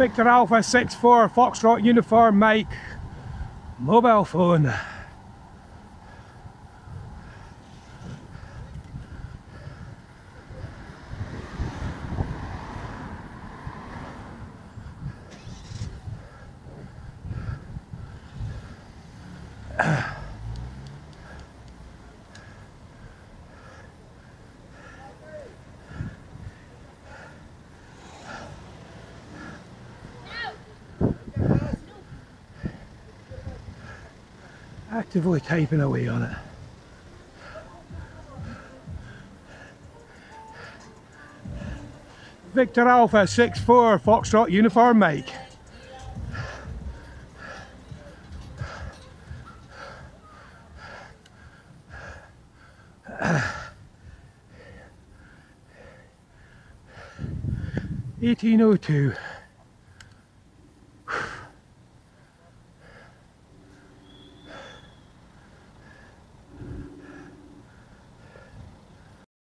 Victor Alpha 64 Foxtrot Uniform Mike, mobile phone. Actively typing away on it. Victor Alpha 64 Foxtrot Uniform Mike. $18.02.